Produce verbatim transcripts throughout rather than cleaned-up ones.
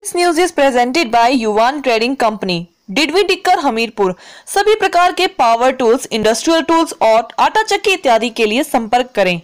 This news is presented by Yuvan trading company, Didwi Tikkar Hamirpur. सभी प्रकार के पावर टूल्स, इंडस्ट्रियल टूल्स और आटा चक्की इत्यादि के लिए संपर्क करें।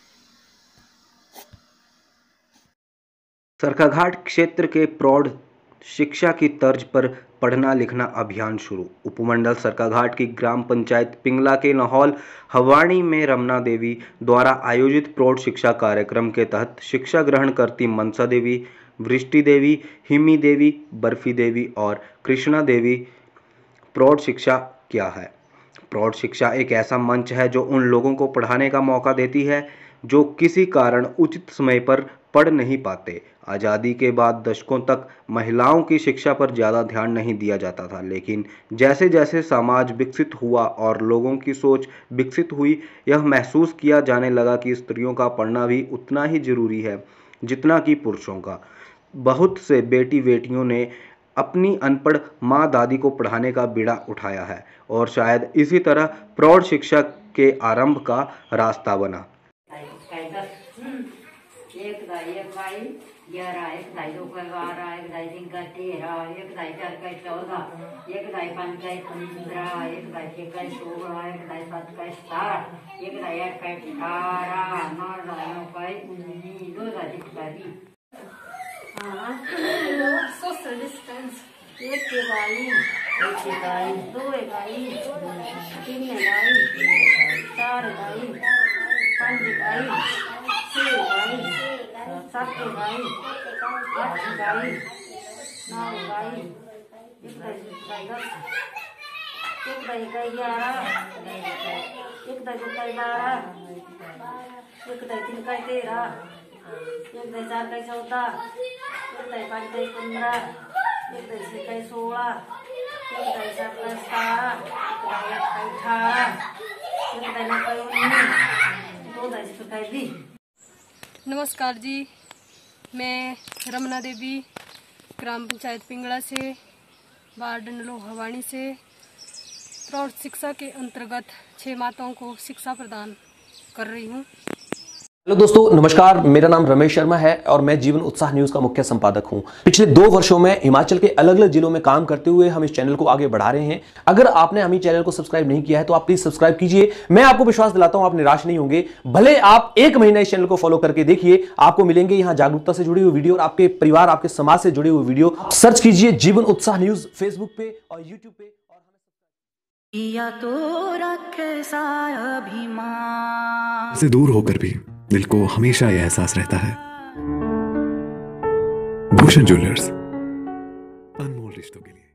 सरकाघाट क्षेत्र के प्रौढ़ शिक्षा की तर्ज पर पढ़ना लिखना अभियान शुरू। उपमंडल सरकाघाट की ग्राम पंचायत पिंगला के लाहौल हवाणी में रमना देवी द्वारा आयोजित प्रौढ़ शिक्षा कार्यक्रम के तहत शिक्षा ग्रहण करती मनसा देवी, वृष्टि देवी, हिमी देवी, बर्फी देवी और कृष्णा देवी प्रौढ़ शिक्षा क्या है। प्रौढ़ शिक्षा एक ऐसा मंच है जो उन लोगों को पढ़ाने का मौका देती है जो किसी कारण उचित समय पर पढ़ नहीं पाते। आज़ादी के बाद दशकों तक महिलाओं की शिक्षा पर ज़्यादा ध्यान नहीं दिया जाता था, लेकिन जैसे जैसे समाज विकसित हुआ और लोगों की सोच विकसित हुई, यह महसूस किया जाने लगा कि स्त्रियों का पढ़ना भी उतना ही जरूरी है जितना कि पुरुषों का। बहुत से बेटी बेटियों ने अपनी अनपढ़ माँ दादी को पढ़ाने का बीड़ा उठाया है और शायद इसी तरह प्रौढ़ शिक्षा के आरंभ का रास्ता बना। एक दाई एक भाई ग्यारह, एक दाई दो का बारह, एक दाई तीन का तेरह, एक दाई चार का चौदह, एक दाई पाँच का पंद्रह, एक दाई छह का सोलह, एक दाई सात का सात, एक दाई आठ का अठारह, नौ दाई नौ का उन्नीस, दो दाई तीन का बीस। हाँ, सोशल डिस्टेंस। एक के दाई, एक के दाई, दो दाई, तीन दाई, चार दाई, पाँच दाई, छह दाई, सात गाई, आठ गाई, नौ गाई, एक दाई दस, एक दाई का ग्यारह, एक दाई दो का बारह, एक दाई तीन का तेरह, एक दाई चार का चौदह, एक दाई पाँच का पंद्रह, एक दाई छह का सोलह, एक दाई सात का सतारह, एक दाई आठ का अठारह, एक दाई नौ का उन्नीस, दो दाई छह का बीस। नमस्कार जी, मैं रमना देवी ग्राम पंचायत पिंगला से, वार्ड नलो हवाणी से प्रौढ़ शिक्षा के अंतर्गत छह माताओं को शिक्षा प्रदान कर रही हूँ। हेलो दोस्तों, नमस्कार। मेरा नाम रमेश शर्मा है और मैं जीवन उत्साह न्यूज का मुख्य संपादक हूं। पिछले दो वर्षों में हिमाचल के अलग अलग जिलों में काम करते हुए हम इस चैनल को आगे बढ़ा रहे हैं। अगर आपने हमें चैनल को सब्सक्राइब नहीं किया है तो आप प्लीज सब्सक्राइब कीजिए। मैं आपको विश्वास दिलाता हूं, आप निराश नहीं होंगे। भले आप एक महीना इस चैनल को फॉलो करके देखिए, आपको मिलेंगे यहाँ जागरूकता से जुड़ी हुई वीडियो और आपके परिवार, आपके समाज से जुड़ी हुई वीडियो। सर्च कीजिए जीवन उत्साह न्यूज फेसबुक पे और यूट्यूब पे। या तो रखे साया अभिमान से दूर होकर भी दिल को हमेशा यह एहसास रहता है, भूषण ज्वेलर्स, अनमोल रिश्तों के लिए।